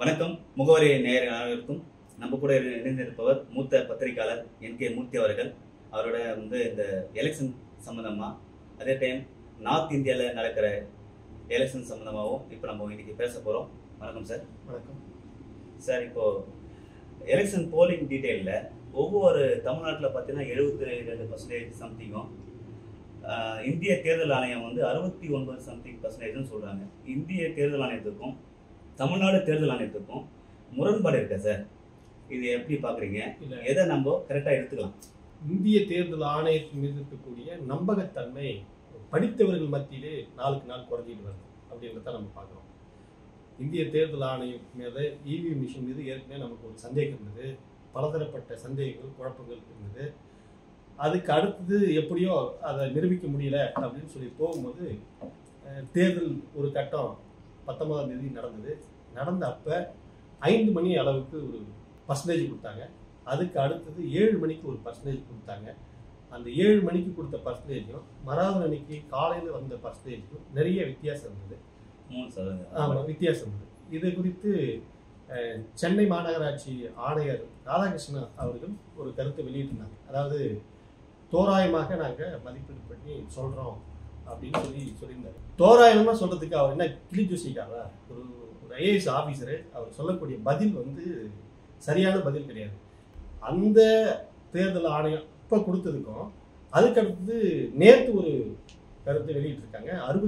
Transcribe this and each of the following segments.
வணக்கம். முகவரி நேயர்கள் அனைவருக்கும் நம்ம கூட இணைந்திருப்பவர் மூத்த பத்திரிகையாளர் என்.கே. மூர்த்தி அவர்கள். அவரோட இந்த எலெக்ஷன் சம்மந்தமாக, அதே டைம் நார்த் இந்தியாவில் நடக்கிற எலெக்ஷன் சம்மந்தமாகவும் இப்போ நம்ம இன்னைக்கு பேச போகிறோம். வணக்கம் சார். வணக்கம் சார். இப்போது எலெக்ஷன் போலிங் டீட்டெயிலில் ஒவ்வொரு தமிழ்நாட்டில் பார்த்தீங்கன்னா 72% சம்திங்கும், இந்திய தேர்தல் ஆணையம் 69 சம்திங்% சொல்கிறாங்க. இந்திய தேர்தல் ஆணையத்துக்கும் தமிழ்நாடு தேர்தல் ஆணையத்துக்கும் முரண்பாடு இருக்கா சார்? இது எப்படி பார்க்குறீங்க? எதை நம்ம கரெக்டாக எடுத்துக்கலாம்? இந்திய தேர்தல் ஆணையத்தின் மீது இருக்கக்கூடிய நம்பகத்தன்மை படித்தவர்கள் மத்தியிலே நாளுக்கு நாள் குறைஞ்சிட்டு வருது அப்படின்றத நம்ம பார்க்குறோம். இந்திய தேர்தல் ஆணையம் மீது இவிஎம் மிஷின் மீது ஏற்கனவே நமக்கு ஒரு சந்தேகம் இருந்தது. பலதரப்பட்ட சந்தேகங்கள், குழப்பங்கள் இருந்தது. அதுக்கு அடுத்தது எப்படியோ அதை நிரூபிக்க முடியல அப்படின்னு சொல்லி போகும்போது தேர்தல் ஒரு கட்டம் 19ஆம் தேதி நடந்த அப்போ 5 மணி அளவுக்கு ஒரு பர்சன்டேஜ் கொடுத்தாங்க. அதுக்கு அடுத்தது 7 மணிக்கு ஒரு பர்சன்டேஜ் கொடுத்தாங்க. அந்த 7 மணிக்கு கொடுத்த பர்சன்டேஜும் மறாவது அன்னைக்கு காலையில் வந்த பர்சன்டேஜும் நிறைய வித்தியாசம் இருந்தது. 3% ஆமாம், வித்தியாசம் இருந்தது. இது குறித்து சென்னை மாநகராட்சி ஆணையர் ராதாகிருஷ்ணன் அவர்கள் ஒரு கருத்தை வெளியிட்டிருந்தாங்க. அதாவது தோராயமாக நாங்கள் மதிப்பீடு பண்ணி சொல்கிறோம் அப்படின்னு சொல்லியிருந்தார். தோராயமாக சொல்கிறதுக்கு அவர் என்ன கிளி ஜோசிக்காரா? ஒரு ஐஏஎஸ் ஆஃபீஸரு அவர் சொல்லக்கூடிய பதில் சரியான பதில் கிடையாது. அந்த தேர்தல் ஆணையம் இப்போ கொடுத்ததுக்கும் அதுக்கடுத்தது நேற்று ஒரு கருத்தை வெளியிட்டிருக்காங்க.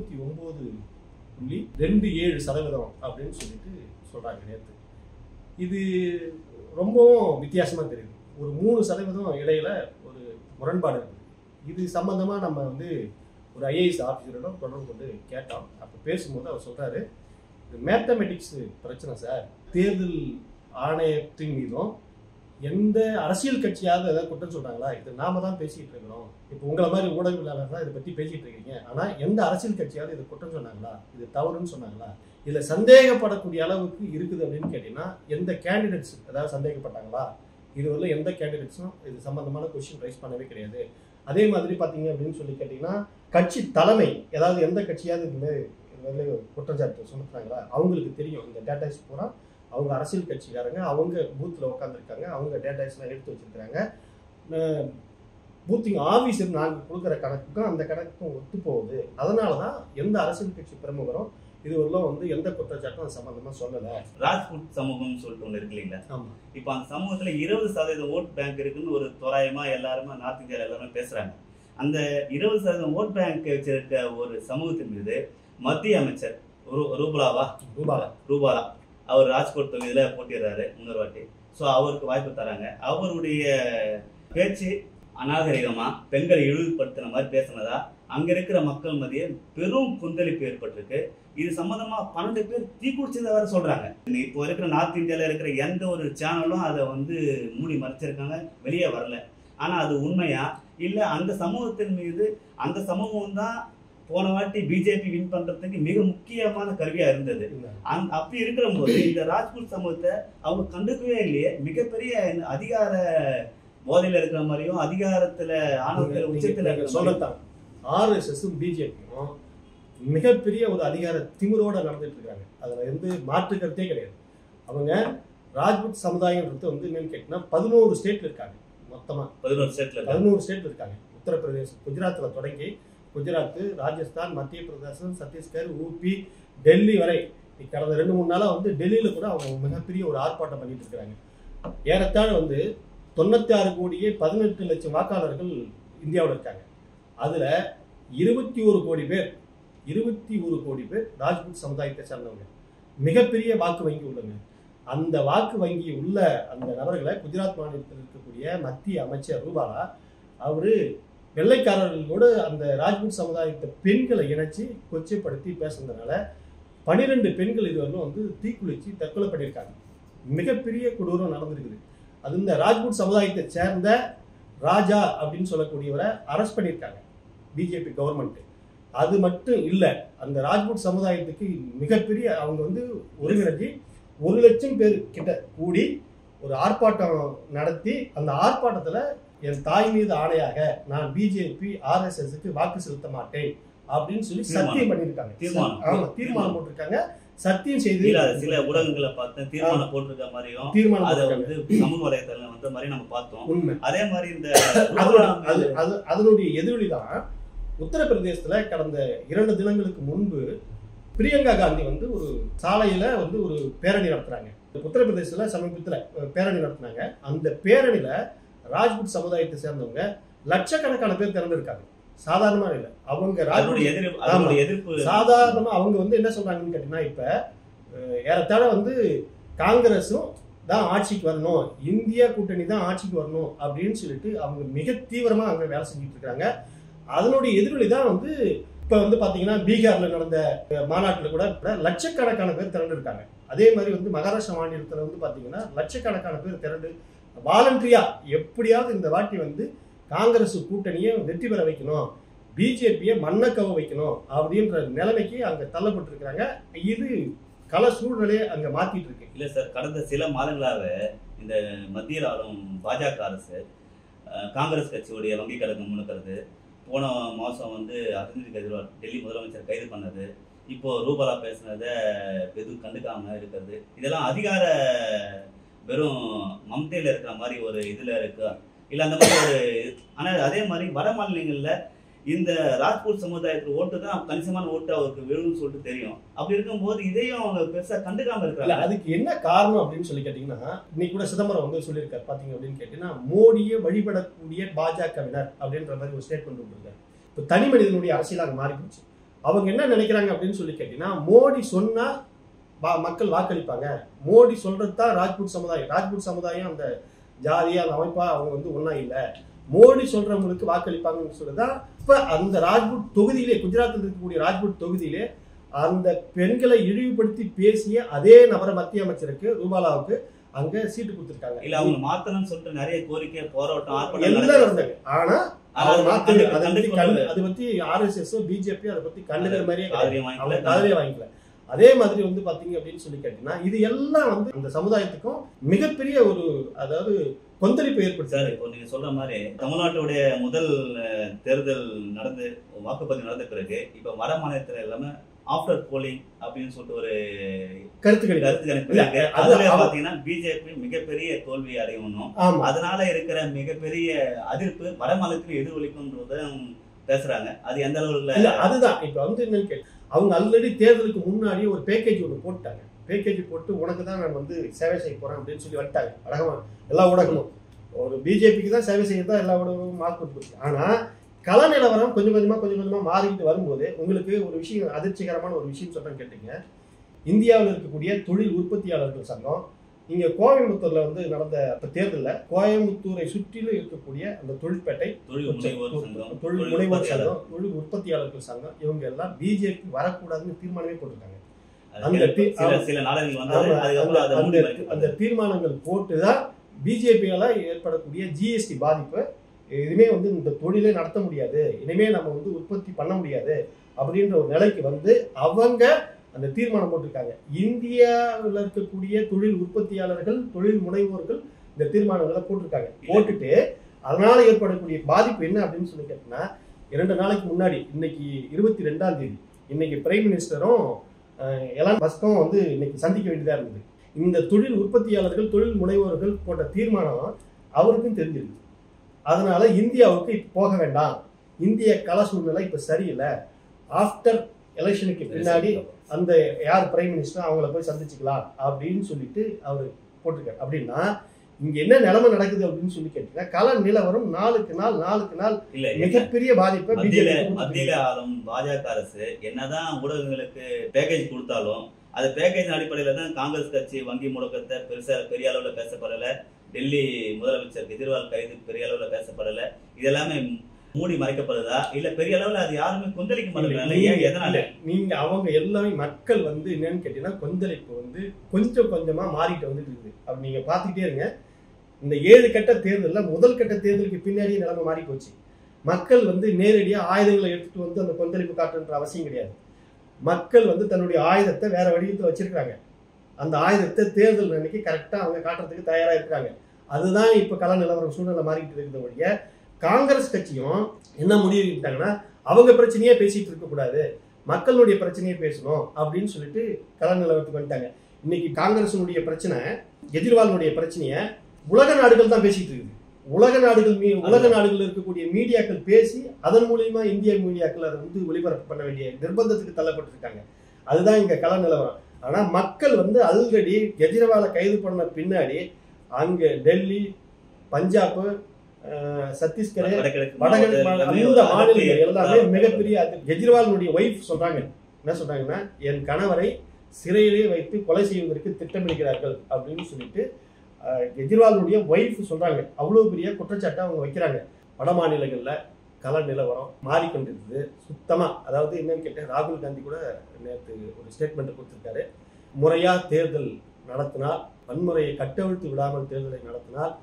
69.27% அப்படின்னு சொல்கிறாங்க நேற்று. இது ரொம்பவும் வித்தியாசமாக தெரியுது. ஒரு 3% இடையில ஒரு முரண்பாடு இருக்குது. இது சம்பந்தமாக நம்ம ஒரு ஐஏஎஸ் ஆஃபீஸரிடம் தொடர்பு கொண்டு கேட்டோம். அப்போ பேசும்போது அவர் சொல்கிறாரு, மேத்தமெட்டிக்ஸ் பிரச்சனை சார். தேர்தல் ஆணையத்தின் மீதும் எந்த அரசியல் கட்சியாவது ஏதாவது குற்றம் சொல்கிறாங்களா? இது நாம தான் பேசிக்கிட்டு இருக்கிறோம். இப்போ உங்களை மாதிரி ஊடகவியலாளர் தான் இதை பற்றி பேசிகிட்டு இருக்கீங்க. ஆனால் எந்த அரசியல் கட்சியாவது இதை குற்றம் சொன்னாங்களா? இது தவறுன்னு சொன்னாங்களா? இதில் சந்தேகப்படக்கூடிய அளவுக்கு இருக்குது அப்படின்னு கேட்டிங்கன்னா எந்த கேண்டிடேட்ஸ் ஏதாவது சந்தேகப்பட்டாங்களா? இதுவரை எந்த கேண்டிடேட்ஸும் இது சம்பந்தமான கொஸ்டின் ரைஸ் பண்ணவே கிடையாது. அதே மாதிரி பார்த்தீங்க அப்படின்னு சொல்லி கேட்டிங்கன்னா கட்சி தலைமை ஏதாவது எந்த கட்சியாவது இதுமாதிரி குற்றச்சாட்டு சுமத்துறாங்களா? அவங்களுக்கு தெரியும். இந்த டேட்டாஸ் பூரா அவங்க அரசியல் கட்சிக்காரங்க அவங்க பூத்தில் உட்காந்துருக்காங்க. அவங்க டேட்டாஸ்லாம் எடுத்து வச்சுருக்கிறாங்க. பூத்திங் ஆஃபீஸர் நாங்கள் கொடுக்குற கணக்குக்கும் அந்த கணக்குக்கும் ஒத்து போகுது. அதனால தான் எந்த அரசியல் கட்சி பிரமுகரும் இதுவரையிலும் எந்த குற்றச்சாட்டும் அது சம்பந்தமாக சொல்லலை. ராஜ்புட் சமூகம்னு சொல்லிட்டு ஒன்று இருக்கு இல்லைங்களா? ஆமாம். இப்போ அந்த சமூகத்தில் 20% ஓட் பேங்க் இருக்குன்னு ஒரு தோராயமாக எல்லாருமே நார்த் இந்தியாவில் எல்லாருமே பேசுகிறாங்க. அந்த 20% ஓட் பேங்க் வச்சிருக்க ஒரு சமூகத்தின் மீது மத்திய அமைச்சர் ரூபாலா அவர் ராஜ்கோட் தொகுதியில் போட்டிடுறாரு முன்னொரு வாட்டி. ஸோ அவருக்கு வாய்ப்பு தராங்க. அவருடைய பேச்சு அநாகரிகமா பெண்களை இழிவுபடுத்தின மாதிரி பேசினதா அங்க இருக்கிற மக்கள் மத்திய பெரும் கொந்தளிப்பு ஏற்பட்டிருக்கு. இது சம்பந்தமா 12 பேர் தீக்குடிச்சதை வேற சொல்றாங்க. இப்போ இருக்கிற நார்த் இந்தியாவில் இருக்கிற எந்த ஒரு சேனலும் அதை மூடி மறைச்சிருக்காங்க, வெளியே வரல. ஆனா அது உண்மையா இல்ல அந்த சமூகத்தின் மீது அந்த சமூகம் தான் போன வாட்டி பிஜேபி வின் பண்றதுக்கு மிக முக்கியமான கருவியா இருந்தது. அப்படி இருக்கிற போது இந்த ராஜ்புட் சமூகத்தை அவங்க கண்டுக்கவே இல்லையே. மிகப்பெரிய அதிகார போதையில இருக்கிற மாதிரியும் அதிகாரத்துல ஆணவத்துல உச்சத்துல சொல்லத்தான் ஆர்எஸ்எஸும் பிஜேபியும் மிகப்பெரிய ஒரு அதிகார திமிரோட நடந்துட்டு இருக்காங்க. அதுல மாற்று கருத்தே கிடையாது. அவங்க ராஜ்புட் சமுதாயம்ன்றது என்னன்னு கேட்டீங்கன்னா 11 ஸ்டேட்ல இருக்காங்க. மொத்தமா 11 ஸ்டேட்ல இருக்காங்க. உத்தரப்பிரதேசம், குஜராத்ல தொடங்கி குஜராத், ராஜஸ்தான், மத்திய பிரதேசம், சத்தீஸ்கர், ஊபி, டெல்லி வரை கடந்த 2-3 நாளா டெல்லியில கூட அவங்க மிகப்பெரிய ஒரு ஆர்ப்பாட்டம் பண்ணிட்டு இருக்காங்க. ஏறத்தாழ 96 கோடியே 18 லட்சம் வாக்காளர்கள் இந்தியாவில் இருக்காங்க. அதுல 21 கோடி பேர் ராஜ்புட் சமுதாயத்தை சேர்ந்தவங்க. மிகப்பெரிய வாக்கு வங்கி உள்ளவங்க. அந்த வாக்கு வங்கி உள்ள அந்த நபர்களை குஜராத் மாநிலத்தில் இருக்கக்கூடிய மத்திய அமைச்சர் ரூபாலா அவரு வெள்ளைக்காரர்களோடு அந்த ராஜ்புட் சமுதாயத்தை பெண்களை இணைச்சி கொச்சைப்படுத்தி பேசுனதுனால 12 பெண்கள் இதுவரையும் தீக்குளிச்சு தற்கொலை பண்ணியிருக்காங்க. மிகப்பெரிய கொடூரம் நடந்திருக்குது. அது இந்த ராஜ்புட் சமுதாயத்தை சேர்ந்த ராஜா அப்படின்னு சொல்லக்கூடியவரை அரெஸ்ட் பண்ணியிருக்காங்க பிஜேபி கவர்மெண்ட். அது மட்டும் இல்லை, அந்த ராஜ்புட் சமுதாயத்துக்கு மிகப்பெரிய அவங்க ஒருங்கிணைஞ்சி 1 லட்சம் பேர் கிட்ட கூடி ஒரு ஆர்ப்பாட்டம் நடத்தி அந்த ஆர்ப்பாட்டத்தில் என் தாய் மீது ஆணையாக நான் பிஜேபி ஆர்எஸ்எஸ்க்கு வாக்கு செலுத்த மாட்டேன் அப்படின்னு சொல்லி சத்தியம் பண்ணியிருக்காங்க. தீர்மானம் போட்டிருக்காங்க. சத்தியம் செய்து சில ஊடகங்களை பார்த்தேன் தீர்மானம் போட்டிருக்க மாதிரியும் தீர்மானம் அதை வந்து சமூக வலைதளம் வந்த மாதிரி நம்ம பார்த்தோம். உண்மை. அதே மாதிரி இந்த அதனுடைய எதிரொலிதான் உத்தரப்பிரதேசத்துல கடந்த 2 தினங்களுக்கு முன்பு பிரியங்கா காந்தி வந்து ஒரு சாலையில வந்து ஒரு பேரணி நடத்துறாங்க. உத்தரப்பிரதேசத்துல சமீபத்துல பேரணி நடத்தினாங்க. அந்த பேரணியில ராஜ்புட் சமுதாயத்தை சேர்ந்தவங்க லட்சக்கணக்கான பேர் திறந்திருக்காங்க. சாதாரணமா இல்ல. அவங்க சாதாரணமா அவங்க வந்து என்ன சொல்றாங்கன்னு கேட்டீங்கன்னா, இப்ப ஏறத்தாழ வந்து காங்கிரஸும் தான் ஆட்சிக்கு வரணும், இந்தியா கூட்டணி தான் ஆட்சிக்கு வரணும் அப்படின்னு சொல்லிட்டு அவங்க மிக தீவிரமா அங்க வேலை செஞ்சுட்டு இருக்காங்க. அதனுடைய எதிரொலி தான் வந்து இப்ப வந்து பாத்தீங்கன்னா பீகார்ல நடந்த மாநாட்டுல கூட லட்சக்கணக்கான பேர் திரண்டு இருக்காங்க. அதே மாதிரி வந்து மகாராஷ்டிரா மாநிலத்துல வந்து பாத்தீங்கன்னா லட்சக்கணக்கான பேர் திரண்டு வாலண்டரியா எப்படியாவது இந்த வாட்டி வந்து காங்கிரஸ் கூட்டணியை வெற்றி பெற வைக்கணும், பிஜேபியை மண்ணக்கவ வைக்கணும் அப்படின்ற நிலைமைக்கு அங்க தள்ளப்பட்டு இருக்காங்க. இது கள சூழ்நிலையை அங்க மாத்திட்டு இருக்கு. இல்ல சார், கடந்த சில மாதங்களாக இந்த மத்தியில் ஆளும் பாஜக அரசு காங்கிரஸ் கட்சியுடைய வங்கி கணக்கு முன்னுக்கிறது, போன மாதம் வந்து அரவிந்த் கெஜ்ரிவால் டெல்லி முதலமைச்சர் கைது பண்ணது, இப்போ ரூபாலா பேசுனதை எதுவும் கண்டுக்காம இருக்கிறது, இதெல்லாம் அதிகார வெறும் மம்தையில் இருக்கிற மாதிரி ஒரு இதில் இருக்கா இல்லை அந்த மாதிரி ஒரு. ஆனால் அதே மாதிரி வட மாநிலங்களில் இந்த ராஜ்பூட் சமுதாயத்தில் ஓட்டு தான் கணிசமான ஓட்டு அவருக்கு வேணும்னு சொல்லிட்டு தெரியும். அப்படி இருக்கும்போது இதையும் அவங்க பெருசாக கண்டுக்காம இருக்காங்க. அதுக்கு என்ன காரணம் அப்படின்னு சொல்லி கேட்டீங்கன்னா, இன்னைக்கு கூட சிதம்பரம் வந்து சொல்லியிருக்காரு பாத்தீங்க அப்படின்னு கேட்டீங்கன்னா, மோடியை வழிபடக்கூடிய பாஜகவினர் அப்படின்ற மாதிரி ஒரு ஸ்டேட்மெண்ட் கொடுத்துருக்காரு. இப்போ தனி மனிதனுடைய அரசியலாக மாறி போச்சு. அவங்க என்ன நினைக்கிறாங்க அப்படின்னு சொல்லி கேட்டீங்கன்னா, மோடி சொன்னா மக்கள் வாக்களிப்பாங்க, மோடி சொல்றது தான் ராஜ்பூட் சமுதாயம் அந்த ஜாதியா அந்த அமைப்பா அவங்க வந்து ஒன்னா இல்லை, மோடி சொல்றவங்களுக்கு வாக்களிப்பாங்கன்னு சொல்லிதான் இப்ப அந்த ராஜ்பூட் தொகுதியிலே, குஜராத்தில் இருக்கக்கூடிய ராஜ்பூட் தொகுதியிலே அந்த பெண்களை இழிவுபடுத்தி பேசிய அதே நபர மத்திய அமைச்சருக்கு ரூபாலாவுக்கு அங்க சீட்டு கொடுத்திருக்காங்க. இல்ல அவங்க மாத்தணும்னு சொல்லிட்டு நிறைய கோரிக்கை போராட்டம் எல்லாம் நடந்தாங்க. ஆனா அதை பத்தி RSS பிஜேபி அதை பத்தி கண்டுக்கிற மாதிரியே காதலே வாங்கிக்கல. அதே மாதிரி வந்து பாத்தீங்க அப்படின்னு சொல்லி கேட்டீங்கன்னா, இது எல்லாம் வந்து அந்த சமுதாயத்துக்கும் மிகப்பெரிய ஒரு அதாவது கொந்தளிப்பு ஏற்படுத்தாரு. இப்போ நீங்க சொல்ற மாதிரி தமிழ்நாட்டுடைய முதல் தேர்தல் நடந்து வாக்குப்பதிவு நடந்த பிறகு இப்ப வட மாநிலத்துல எல்லாமே ஆஃப்டர் போலிங் அப்படின்னு சொல்லிட்டு ஒரு கருத்து கணிப்பு அதுல பாத்தீங்கன்னா பிஜேபி மிகப்பெரிய தோல்வி அடையணும், அதனால இருக்கிற மிகப்பெரிய அதிர்ப்பு வட மாநிலத்தில் எதிரொலிக்கும்ன்றத பேசுறாங்க. அது எந்த அளவுக்கு இல்ல அதுதான் இப்ப வந்து என்னன்னு கேட்டு அவங்க ஆல்ரெடி தேர்தலுக்கு முன்னாடியே ஒரு பேக்கேஜ் ஒன்று போட்டாங்க. பேக்கேஜ் போட்டு உனக்கு தான் நான் வந்து சேவை செய்ய போறேன் அப்படின்னு சொல்லி வந்துட்டாங்க. எல்லா ஊடகமும் ஒரு பிஜேபிக்கு தான் சேவை செய்ய தான் எல்லா ஊடகமும் மார்க் போச்சு. ஆனா கள நிலவரம் கொஞ்சம் கொஞ்சமா மாறிக்கிட்டு வரும்போது உங்களுக்கு ஒரு விஷயம், அதிர்ச்சிகரமான ஒரு விஷயம் சொல்றேன்னு கேட்டீங்க. இந்தியாவில் இருக்கக்கூடிய தொழில் உற்பத்தியாளர்கள் சங்கம் இங்க கோயம்புத்தூர்ல வந்து நடந்த தேர்தலில் கோயம்புத்தூரை சுற்றிலும் இருக்கக்கூடிய அந்த தொழிற்பேட்டை தொழில் முனைவோர் சங்கம், தொழில் உற்பத்தியாளர்கள் சங்கம், இவங்க எல்லாம் பிஜேபி வரக்கூடாதுன்னு தீர்மானமே போட்டிருக்காங்க. அந்த தீர்மானங்கள் போட்டுதான் பிஜேபியால ஏற்படக்கூடிய ஜிஎஸ்டி பாதிப்பு, இனிமே வந்து இந்த தொழிலே நடத்த முடியாது, இனிமே நம்ம வந்து உற்பத்தி பண்ண முடியாது அப்படின்ற ஒரு நிலைக்கு வந்து அவங்க அந்த தீர்மானம் போட்டிருக்காங்க. இந்தியாவில் இருக்கக்கூடிய தொழில் உற்பத்தியாளர்கள், தொழில் முனைவோர்கள் இந்த தீர்மானங்களை போட்டிருக்காங்க. போட்டுட்டு அதனால ஏற்படக்கூடிய பாதிப்பு என்ன அப்படின்னு சொல்லி கேட்டீங்கன்னா, 2 நாளைக்கு முன்னாடி இன்னைக்கு 22ஆம் தேதி இன்னைக்கு பிரைம் மினிஸ்டரும் எலான் மஸ்கும் வந்து இன்னைக்கு சந்திக்க வேண்டியதா இருந்தது. இந்த தொழில் உற்பத்தியாளர்கள், தொழில் முனைவோர்கள் போட்ட தீர்மானம் அவருக்கும் தெரிஞ்சிருக்கு. அதனால இந்தியாவுக்கு இப்ப போக வேண்டாம், இந்திய கள சூழ்நிலை இப்ப சரியில்லை, ஆஃப்டர் எலெக்ஷனுக்கு பின்னாடி அந்த யார் பிரைம் மினிஸ்டர் அவங்கள போய் சந்திச்சுக்கலாம் அப்படின்னு சொல்லிட்டு அவர் போட்டிருக்காரு. அப்படின்னா இங்க என்ன நிலைமை நடக்குது அப்படின்னு சொல்லி கேட்டீங்கன்னா, கள நிலவரம் நாளுக்கு நாள் மிகப்பெரிய பாதிப்பை மத்தியில ஆளும் பாஜக அரசு என்னதான் ஊடகங்களுக்கு பேக்கேஜ் கொடுத்தாலும் அது பேக்கேஜ் அடிப்படையில தான் காங்கிரஸ் கட்சி வங்கி முடக்கத்தை பெரிய அளவுல பேசப்படல, டெல்லி முதலமைச்சர் கெஜ்ரிவால் கைது பெரிய அளவுல பேசப்படல, இது எல்லாமே மூடி மறைக்கப்படுதா இல்ல பெரிய அளவுல அது யாருமே கொந்தளிக்க மாட்டேங்கிறாங்க? எதனால நீங்க அவங்க எல்லாமே மக்கள் வந்து என்னன்னு கேட்டீங்கன்னா, கொந்தளிப்பு வந்து கொஞ்சமா மாறிட்டு வந்துட்டு இருக்குது. அப்படி நீங்க பாத்துக்கிட்டே இருங்க. இந்த 7 கட்ட தேர்தலில் முதல் கட்ட தேர்தலுக்கு பின்னாடியே நிலைமை மாறி போச்சு. மக்கள் வந்து நேரடியா ஆயுதங்களை எடுத்துட்டு வந்து அந்த கொந்தளிப்பு காட்டுன்ற அவசியம் கிடையாது. மக்கள் வந்து தன்னுடைய ஆயுதத்தை வேற வடிவத்தில் வச்சிருக்காங்க. அந்த ஆயுதத்தை தேர்தல் அன்னைக்கு கரெக்டா அவங்க காட்டுறதுக்கு தயாரா இருக்காங்க. அதுதான் இப்ப கள நிலவரம் சூழ்நிலை மாறிட்டு இருக்கிற வழிய காங்கிரஸ் கட்சியும் என்ன முடிவு எடுத்தாங்கன்னா, அவங்க பிரச்சனையே பேசிட்டு இருக்க கூடாது, மக்களுடைய பிரச்சனையை பேசணும் அப்படின்னு சொல்லிட்டு கள நிலவரத்துக்கு வந்துட்டாங்க. இன்னைக்கு காங்கிரசினுடைய பிரச்சனை, கெஜ்ரிவாலுடைய பிரச்சனையை உலக நாடுகள் தான் பேசிட்டு இருக்குது. உலக நாடுகள் இருக்கக்கூடிய மீடியாக்கள் பேசி அதன் மூலியமா இந்திய மீடியாக்கள் அதை வந்து ஒளிபரப்பு பண்ண வேண்டிய நிர்பந்தத்துக்கு தள்ளப்பட்டிருக்காங்க. அதுதான் இங்க கள நிலவரம். ஆனா மக்கள் வந்து ஆல்ரெடி கெஜ்ரிவாலை கைது பண்ண பின்னாடி அங்க டெல்லி, பஞ்சாப், சத்தீஸ்கர், வடகிழக்கு அந்த மாநிலங்கள் எல்லாமே மிகப்பெரிய. கெஜ்ரிவாலுடைய ஒய்ஃப் சொல்றாங்க, என்ன சொல்றாங்கன்னா, என் கணவரை சிறையிலே வைத்து கொலை செய்வதற்கு திட்டமிடுகிறார்கள் அப்படின்னு சொல்லிட்டு கெஜ்ரிவாலுடைய ஒய்ஃப் சொல்றாங்க. அவ்வளவு பெரிய குற்றச்சாட்டை அவங்க வைக்கிறாங்க. வட மாநிலங்கள்ல கள நிலவரம் மாறிக்கொண்டிருக்குது சுத்தமா. அதாவது என்னன்னு கேட்டேன், ராகுல் காந்தி கூட நேற்று ஒரு ஸ்டேட்மெண்ட் கொடுத்திருக்காரு. முறையா தேர்தல் நடத்தினால், வன்முறையை கட்டவிழ்த்து விடாமல் தேர்தலை நடத்தினால்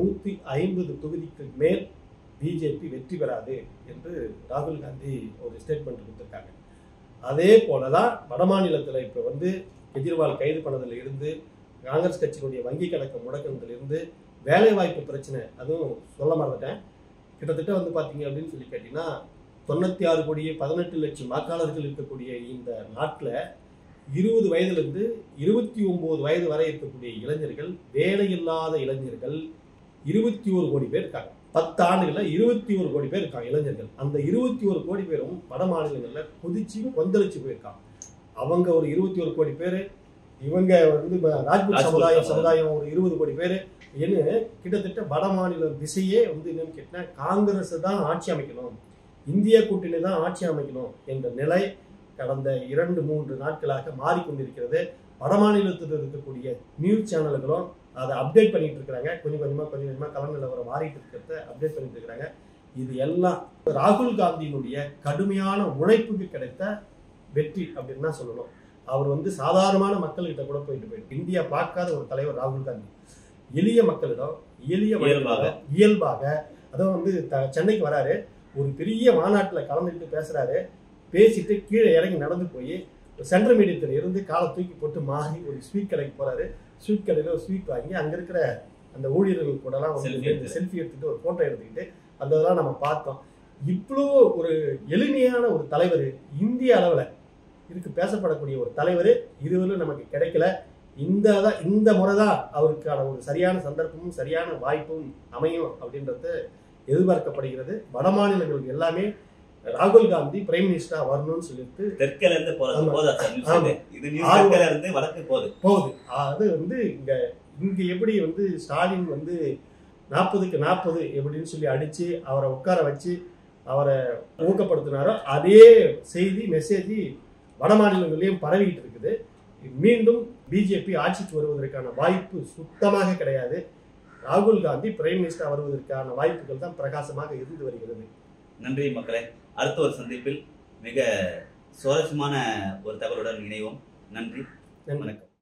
150 தொகுதிக்கு மேல் பிஜேபி வெற்றி பெறாது என்று ராகுல் காந்தி ஒரு ஸ்டேட்மெண்ட் கொடுத்திருக்காங்க. அதே போலதான் வட மாநிலத்தில் இப்ப வந்து கெஜ்ரிவால் கைது பண்ணதுல இருந்து, காங்கிரஸ் கட்சியினுடைய வங்கி கணக்கு முடக்கினதுல இருந்து, வேலை வாய்ப்பு பிரச்சனை, அதுவும் சொல்ல மறந்துட்டேன். கிட்டத்தட்ட வந்து பாத்தீங்க அப்படின்னு சொல்லி கேட்டீங்கன்னா 96 கோடியே 18 லட்சம் வாக்காளர்கள் இருக்கக்கூடிய இந்த நாட்டில் 20 வயதிலிருந்து 29 வயது வரை இருக்கக்கூடிய இளைஞர்கள், வேலையில்லாத இளைஞர்கள் 21 கோடி பேர் இருக்காங்க. 10 ஆண்டுகள்ல 21 கோடி பேர் இருக்காங்க இளைஞர்கள். அந்த 21 கோடி பேரும் வட மாநிலங்கள்ல கொதிச்சு கொந்தளிச்சு போயிருக்காங்க. அவங்க ஒரு 21 கோடி பேர், இவங்க வந்து ராஜ்புட் சமுதாயம் ஒரு 20 கோடி பேர். என்ன கிட்டத்தட்ட வட மாநில திசையே வந்து என்னன்னு கேட்டா, காங்கிரஸ் தான் ஆட்சி அமைக்கணும், இந்திய கூட்டணி தான் ஆட்சி அமைக்கணும் என்ற நிலை கடந்த 2-3 நாட்களாக மாறிக்கொண்டிருக்கிறது. வட மாநிலத்தில் இருக்கக்கூடிய நியூஸ் சேனல்களும் அதை அப்டேட் பண்ணிட்டு இருக்கிறாங்க. கொஞ்சம் கொஞ்சமா கள நிலவரம் மாறிட்டு இருக்கிறத அப்டேட் பண்ணிட்டு இருக்கிறாங்க. இது எல்லாம் ராகுல் காந்தியினுடைய கடுமையான உழைப்புக்கு கிடைத்த வெற்றி அப்படின்னு தான் சொல்லணும். அவர் வந்து சாதாரணமான மக்கள்கிட்ட கூட போயிட்டு இந்தியா பார்க்காத ஒரு தலைவர் ராகுல் காந்தி. எளிய மக்களிடம் இயல்பாக அதான் வந்து சென்னைக்கு வராரு, ஒரு பெரிய மாநாட்டில் கலந்துக்கிட்டு பேசுறாரு. பேசிட்டு கீழே இறங்கி நடந்து போய் சென்ட்ரல் மீடியத்தில் இருந்து காலை தூக்கி போட்டு மாறி ஒரு ஸ்வீட் கடைக்கு போறாரு. ஸ்வீட் கடையில் ஒரு ஸ்வீட் வாங்கி அங்கே இருக்கிற அந்த ஊழியர்கள் கூடலாம் வந்து செல்ஃபி எடுத்துக்கிட்டு ஒரு ஃபோட்டோ எடுத்துக்கிட்டு அந்த இதெல்லாம் நம்ம பார்த்தோம். இவ்வளோ ஒரு எளிமையான ஒரு தலைவர் இந்திய அளவில் இதுக்கு பேசப்படக்கூடிய ஒரு தலைவர் இதுவரை நமக்கு கிடைக்கல. இந்த முறை தான் அவருக்கான ஒரு சரியான சந்தர்ப்பமும் சரியான வாய்ப்பும் அமையும் அப்படின்றது எதிர்பார்க்கப்படுகிறது. வட மாநிலங்களுக்கு எல்லாமே ராகுல் காந்தி பிரைம் மினிஸ்டரா வரணும்னு சொல்லிட்டு தெற்கில இருந்து போகுது. அது வந்து இங்க எப்படி வந்து ஸ்டாலின் வந்து 40க்கு 40 எப்படின்னு சொல்லி அடிச்சு அவரை உட்கார வச்சு அவரை ஊக்கப்படுத்தினாரோ அதே செய்தி மெசேஜ் வட மாநிலங்களையும் பரவிக்கிட்டு இருக்குது. மீண்டும் பிஜேபி ஆட்சிக்கு வருவதற்கான வாய்ப்பு சுத்தமாக கிடையாது. ராகுல் காந்தி பிரைம் மினிஸ்டர் வருவதற்கான வாய்ப்புகள் தான் பிரகாசமாக இருந்து வருகிறது. நன்றி மக்களே. அடுத்த ஒரு சந்திப்பில் மிக சுவாரஸ்யமான ஒரு தகவலுடன் இணைவோம். நன்றி, வணக்கம்.